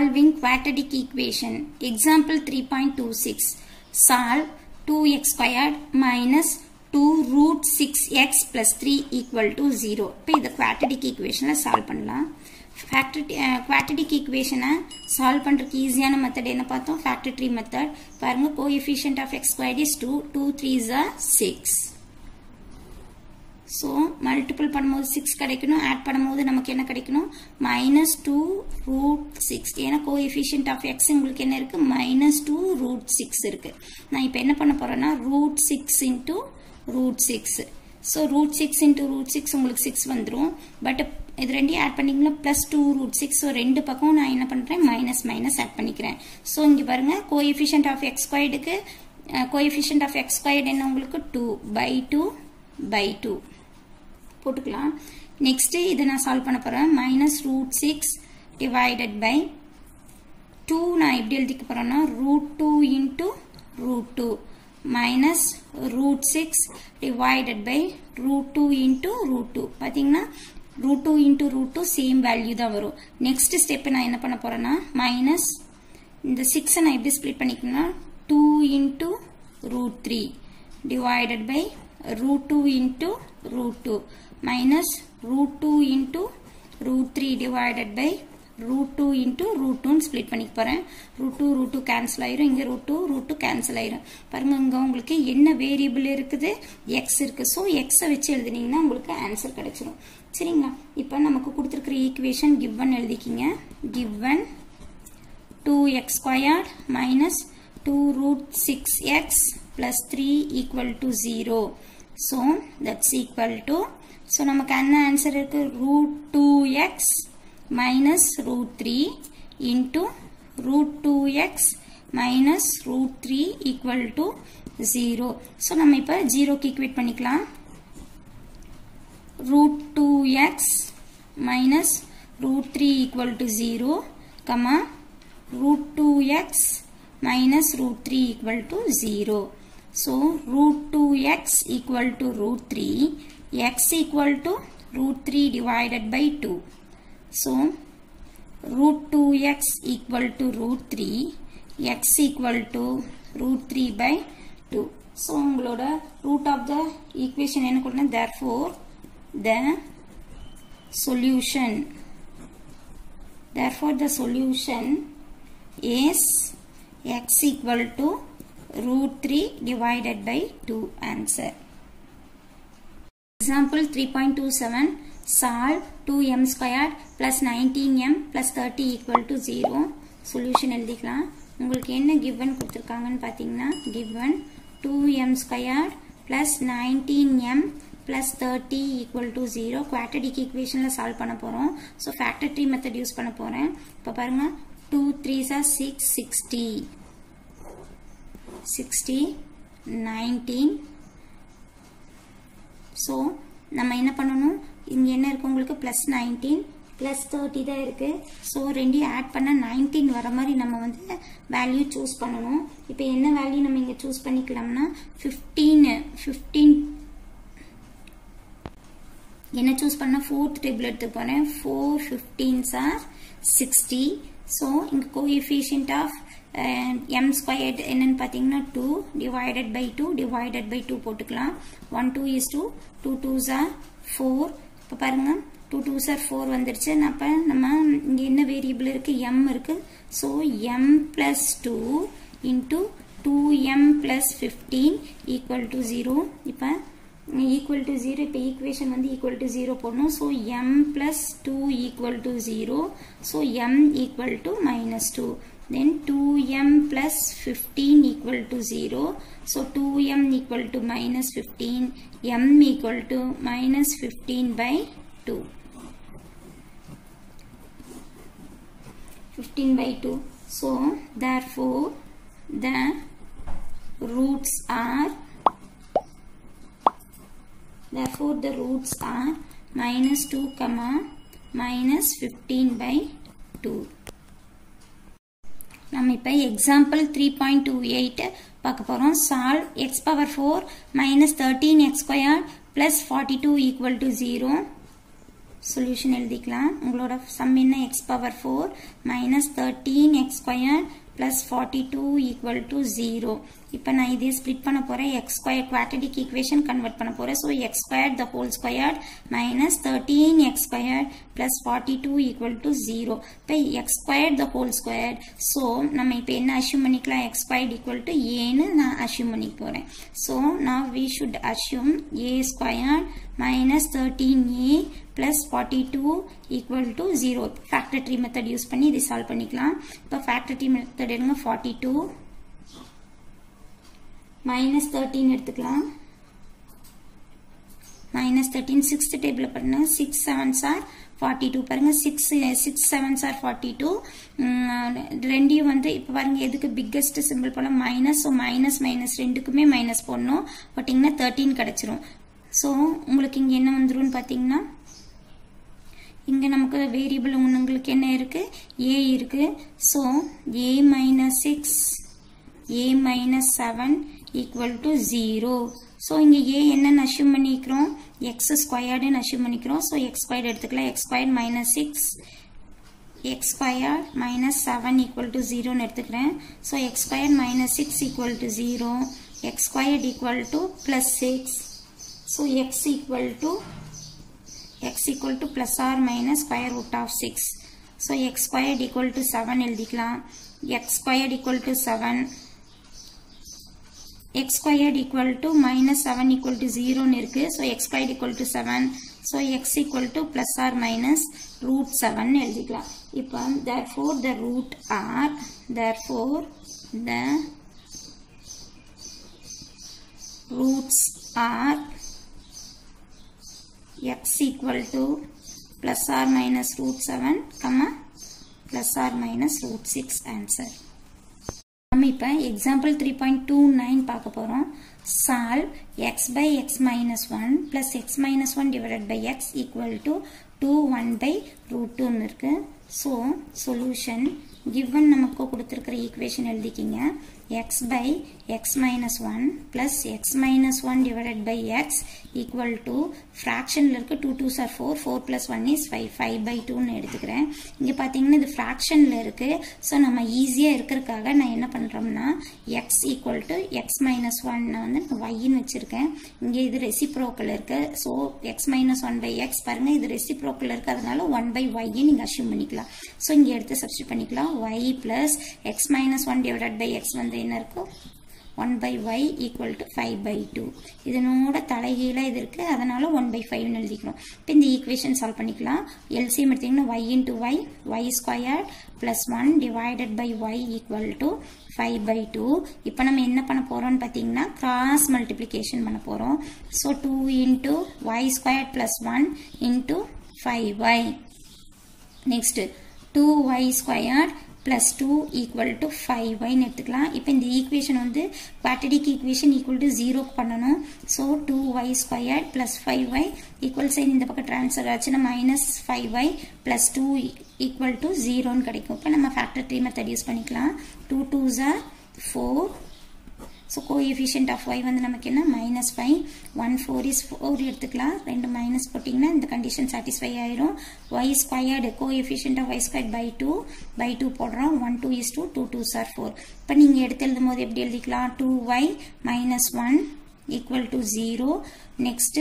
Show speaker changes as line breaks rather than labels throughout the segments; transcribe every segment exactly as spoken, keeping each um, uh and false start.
Solving quadratic equation. Example three point two six. Solve two x squared minus two root six x plus three equal to zero. இப்போ இந்த quadratic equation solve பண்ணலாம். Quadratic equation solve பண்றதுக்கு ஈஸியான method என்ன பார்த்தோம்? Factor tree method. பாருங்க coefficient of x squared is two, two threes are six. So multiple பண்ணும்போது six கிடைக்கணும், add பண்ணும்போது நமக்கு என்ன கிடைக்கணும்? minus two root six. ஏன்னா coefficient of x உங்களுக்கு என்ன இருக்கு? minus two root six இருக்கு. நான் இப்போ என்ன பண்ண போறேன்னா root six into root six. So root six into root six உங்களுக்கு six வந்துரும். பட் இது ரெண்டையும் ஆட் பண்ணீங்கன்னா plus two root six. So ரெண்டு பக்கம் நான் என்ன பண்ணுறேன்? minus minus ஆட் பண்ணிக்கிறேன். ஸோ இங்கே பாருங்க coefficient of x squaredக்கு coefficient of x squared என்ன உங்களுக்கு? two by two by two போட்டுக்கலாம். நெக்ஸ்ட் இதை நான் சால்வ் பண்ண போறேன். minus root six divided by two நான் எப்படி எழுதிக்க போறேன்னா root two into root two minus root six divided by root two into root two. பாத்தீங்கன்னா root two into root two same value தான் வரும். நெக்ஸ்ட் ஸ்டெப் நான் என்ன பண்ண போறேன்னா minus இந்த six நான் எப்படி ஸ்ப்ளிட் பண்ணிக்கணும்னா two into root three divided by root two into root two minus root two into root three divided by root two into root two split பண்ணிக்க போறேன். root two root two cancel ஆயிரும். இங்க root two root two cancel ஆயிரும். பாருங்க இங்க உங்களுக்கு என்ன variable இருக்குது? x இருக்கு. சோ x வச்சு எழுதினீங்கன்னா உங்களுக்கு ஆன்சர் கிடைச்சிரும். சரிங்களா? இப்போ நமக்கு கொடுத்திருக்கிற ஈக்குவேஷன் given எழுதிக்கீங்க. given two x squared minus two root six x plus three equal to zero. So that's equal to, so நமக்கு என்ன ஆன்சர் இருக்கு? root two x minus root three into root two x minus root three equal to zero. So நம்ம இப்ப zero க்கு equate பண்ணிக்கலாம். root two x minus root three equal to zero, comma root two x minus root three equal to zero. So root two x equal to root three, x equal to root three divided by two. So root two x equal to root three, x equal to root three by two. So உங்களோட root of the equation என்ன கொடுத்தா? Therefore the solution, therefore the solution is x equal to root three divided by two. Answer. Example three point two seven. Solve two m squared plus nineteen m plus thirty equal to zero. Solution எழுதிக்கலாம். உங்களுக்கு என்ன given கொடுத்திருக்காங்கன்னு பாத்தீங்கன்னா given two m squared plus nineteen m plus thirty equal to zero. quadratic equationல solve பண்ண போறோம். So factor tree method use பண்ண போறேன். இப்ப பாருங்க two threes are six, sixty. sixty, nineteen. So நம்ம என்ன பண்ணணும்? இங்க என்ன இருக்கு உங்களுக்கு? plus nineteen plus thirty தான் இருக்கு. சோ ரெண்டையும் ஆட் பண்ணா nineteen வர மாதிரி நம்ம வந்து வேல்யூ சூஸ் பண்ணனும். இப்போ என்ன வேல்யூ நம்ம இங்க சூஸ் பண்ணிக்கலாம்னா fifteen, fifteen என்ன சூஸ் பண்ணா fourth table எடுத்து போறேன். four fifteens are sixty. So இங்க coefficient of uh, m squared என்னன்னு பாத்தீங்கன்னா two divided by two divided by two போட்டுக்கலாம். one two is two, two twos are four. இப்ப பாருங்க two twos are four வந்துருச்சு. அப்ப நம்ம இங்க என்ன வேரியபிள் இருக்கு? m இருக்கு. So m plus two into two m plus fifteen equal to zero. இப்ப equal to zero. இப்ப equation வந்து equal to zero போடணும். So m plus two equal to zero. So m equal to minus two. Then two m plus fifteen equal to zero. So two m equal to minus fifteen. M equal to minus fifteen by two. fifteen by two. So therefore the roots are, therefore the roots are minus two comma minus fifteen by two. நம்ம இப்ப example three point two eight பார்க்க போறோம். solve x power four minus thirteen x squared plus forty-two equal to zero. Solution எழுதிக்கலாம். உங்களோட sum என்ன x power four minus thirteen x squared plus forty-two equal to zero. இப்போ நான் இதே split பண்ண போறேன். x squared quadratic equation convert பண்ண போறேன். so x squared the whole squared minus thirteen x squared plus forty-two equal to zero. இப்போ x squared the whole squared. so நம்ம இப்போ என்ன அஸ்யூம் பண்ணிக்கலாம்? x squared equal to a ன்னு நான் assume பண்ணி போறேன். so now we should assume a squared minus thirteen a plus forty-two equal to zero. factor tree method use பண்ணி இதை சால்வ் பண்ணிக்கலாம். இப்போ factor tree method எடுங்க. forty-two minus thirteen எடுத்துக்கலாம். minus thirteen sixth table பண்ணுங்க. six sevens are forty-two பாருங்க. six six sevens are forty-two. ரெண்டையும் வந்து இப்போ பாருங்க எதுக்கு பிக்கஸ்ட் சிம்பிள் போல மைனஸ். ஸோ மைனஸ் மைனஸ் ரெண்டுக்குமே மைனஸ் போடணும். போட்டிங்கன்னா தேர்ட்டீன் கிடச்சிரும். ஸோ உங்களுக்கு இங்கே என்ன வந்துடும் பார்த்தீங்கன்னா இங்கே நமக்கு வேரியபிள் உங்களுக்கு என்ன இருக்கு? a இருக்கு. So a minus six a minus seven equal to zero. So இங்கே a என்னன்னு அஸ்யூம் பண்ணிக்கிறோம்? x ஸ்கொயர்டுன்னு அஸ்யூம் பண்ணிக்கிறோம். ஸோ x ஸ்கொயர்டு எடுத்துக்கலாம். x squared minus six x squared minus seven equal to ஜீரோன்னு எடுத்துக்கிறேன். So x squared minus six equal to zero. x squared equal to plus six. So x equal to x equal to plus or minus square root of six. So x squared equal to seven எழுதிக்கலாம். x squared equal to seven. x squared equal to minus seven equal to zero இருக்கு. So x squared equal to seven. So x equal to plus or minus root seven எழுதிக்கலாம். இப்போ therefore the root are therefore the roots are x equal to plus or minus root seven comma plus or minus root six answer. நம்ம இப்போ example three point two nine பார்க்க போறோம். solve x by x minus one plus x minus one divided by x equal to two one by root two இருக்கு. so solution given நமக்கு கொடுத்திருக்கிற equation எழுதிக்கிங்க. x by x minus one plus x minus one divided by x equal to fraction இருக்கு. two twos are four. four plus one is five. five by two ன்னு எடுத்துக்கிறேன். இங்க பாத்தீங்கன்னா இது fractionல இருக்கு. so நம்ம ஈஸியா இருக்கிறதுக்காக நான் என்ன பண்றோம்னா x equal to x minus one நான் வந்து y ன்னு வச்சிருக்கேன். இங்க இது reciprocal இருக்கு. so x minus one by x பாருங்க இது reciprocal இருக்கு. அதனால one by y நீங்க அஸ்யூம் பண்ணிக்கலாம். so இங்க எடுத்து சப்ஸ்டிட்யூட் பண்ணிக்கலாம். y plus x minus one divided by x வந்து என்ன இருக்கும்? one by y equal to five by two. இதனோட தலைகீழா இது இருக்கு. அதனால one by five ன்னு எழுதிக்கிறோம். இப்போ இந்த ஈக்குவேஷன் சால்வ் பண்ணிக்கலாம். எல்சிஎம் எடுத்தீங்கன்னா y into y y squared plus one divided by y equal to five by two. இப்போ நம்ம என்ன பண்ண போறோம்னு பாத்தீங்கன்னா கிராஸ் மல்டிப்ளிகேஷன் பண்ண போறோம். so two into y squared plus one into five y. next two y squared plus two equal to five y ன்னு எடுத்துக்கலாம். இப்போ இந்த ஈக்குவேஷன் வந்து quadratic equation equal to zero பண்ணணும். so two y squared plus five y equal sign இந்த பக்கம் transfer ஆச்சுன்னா minus five y plus two equal to zero ன்னு கிடைக்கும். இப்போ நம்ம factor tree method யூஸ் பண்ணிக்கலாம். two twos are four. so coefficient of y வந்து நமக்கு என்ன minus five. one four is four எடுத்துக்கலாம். ரெண்டு மைனஸ் போட்டிங்கன்னா இந்த கண்டிஷன் satisfy ஆயிரும். y squared coefficient of y squared by two by two போடுறோம். one two is two. two twos are four. இப்போ நீங்க எடுத்து எழுதும் போது எப்படி எழுதிக்கலாம்? two y minus one equal to zero. next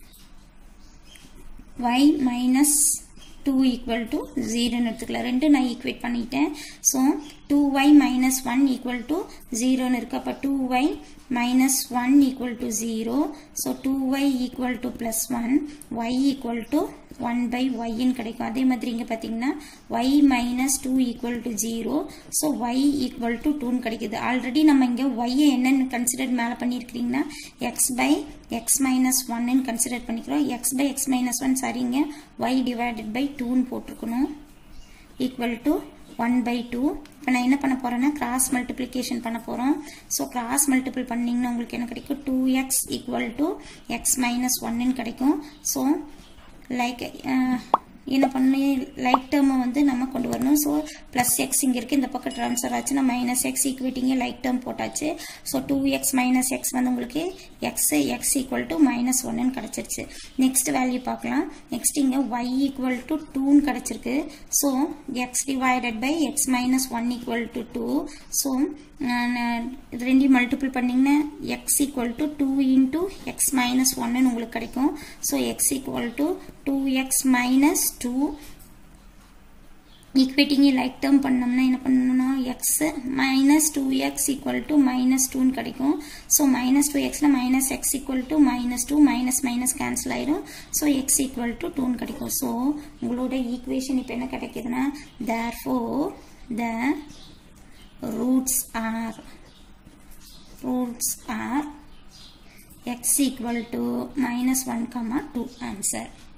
y minus two equal to zero ன்னு எடுத்துக்கலாம். ரெண்டு நான் ஈக்குவேட் பண்ணிட்டேன். so two y minus one equal to zero ன்னு இருக்கு. அப்ப two y minus one equal to zero. so two y equal to plus one. y equal to one by y ன்னு கிடைக்கும். அதே மாதிரி இங்க பாத்தீங்கன்னா y minus two equal to zero. so y equal to two ன்னு கிடைக்குது. Already நம்ம இங்க y என்னன்னு கன்சிடர் மேல பண்ணிருக்கீங்கன்னா x by x minus one ன்னு கன்சிடர் பண்ணிக்கிறோம். x by x minus one சரிங்க y divided by two ன்னு போட்டுக்கணும். equal to one by two. இப்போ நான் என்ன பண்ண போறேன்னா கிராஸ் மல்டிப்ளிகேஷன் பண்ண போறோம். so கிராஸ் மல்டிபிள் பண்ணீங்கன்னா உங்களுக்கு என்ன கிடைக்கும்? two x equal to x minus one ன்னு கிடைக்கும். so like uh, என்ன பண்ணி லைக் டேர்மை வந்து நம்ம கொண்டு வரணும். ஸோ ப்ளஸ் எக்ஸ் இங்கே இருக்குது, இந்த பக்கம் ட்ரான்ஸ்ஃபர் ஆச்சுன்னா minus x equating like term போட்டாச்சு. So two x minus x வந்து உங்களுக்கு x x equal to minus ஒன்னு கிடச்சிருச்சு. நெக்ஸ்ட் வேல்யூ பார்க்கலாம். நெக்ஸ்ட் இங்கே ஒய் ஈக்குவல் டு டூன்னு கிடச்சிருக்கு. So x divided by x minus one equal to two. So இது ரெண்டையும் மல்டிபிள் பண்ணிங்கன்னா x equal to two into x minus ஒன்னு உங்களுக்கு கிடைக்கும். So x equal to two x minus two equating like term பண்ணோம்னா என்ன பண்ணணும்னா x minus two x equal to minus டூன்னு கிடைக்கும். ஸோ மைனஸ் டூ எக்ஸ்னா minus x equal to minus two, minus minus cancel ஆயிடும். ஸோ எக்ஸ் ஈக்குவல் டு டூன்னு கிடைக்கும். So உங்களோட ஈக்குவேஷன் இப்போ என்ன கிடைக்குதுன்னா therefore the roots are roots are x equal to minus one comma two answer.